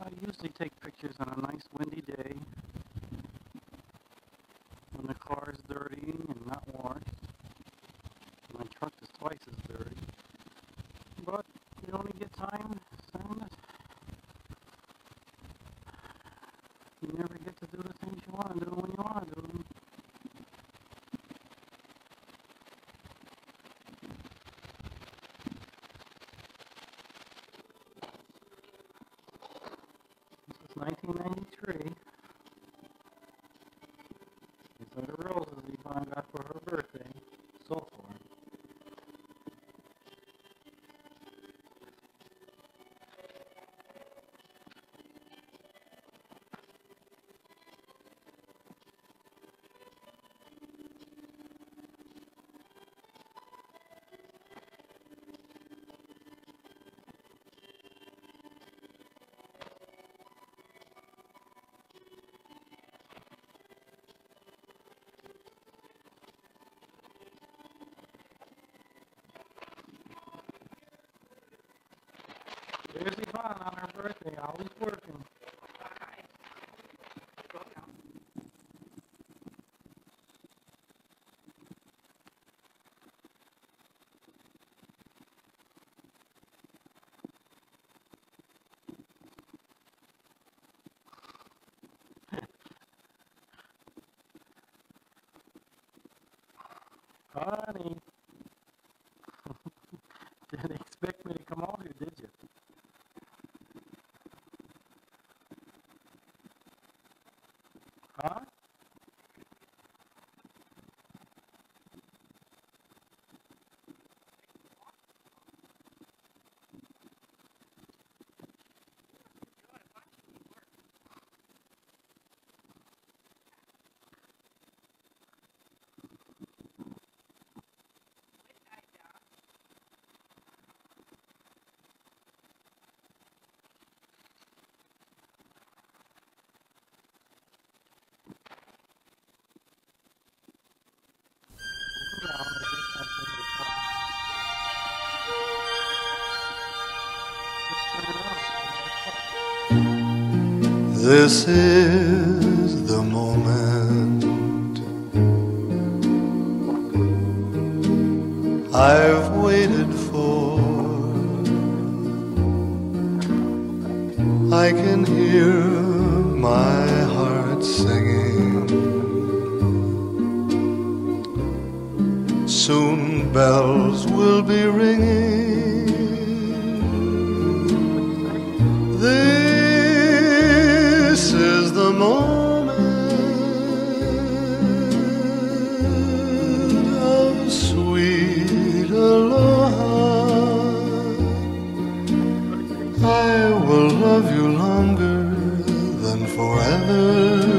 I usually take pictures on a nice windy day when the car is dirty and not washed. My truck is twice as dirty. But you only get time, and you never get to do the things you want to do when you want to do them. This is 1993. These are the roses Yvonne got for her birthday, so far. There's Yvonne on her birthday, always working. Honey, didn't expect me to come on here, did you? Huh? This is the moment I've waited for. I can hear my heart singing. Soon bells will be ringing. This is the moment of sweet aloha. I will love you longer than forever.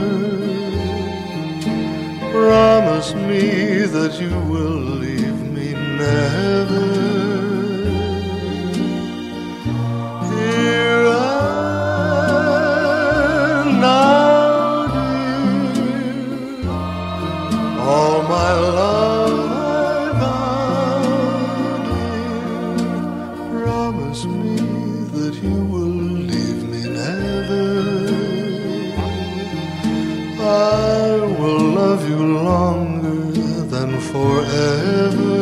Promise me that you will leave me never. Forever,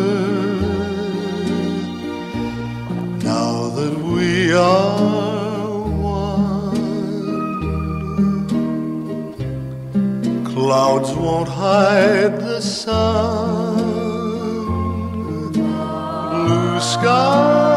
now that we are one, clouds won't hide the sun, blue skies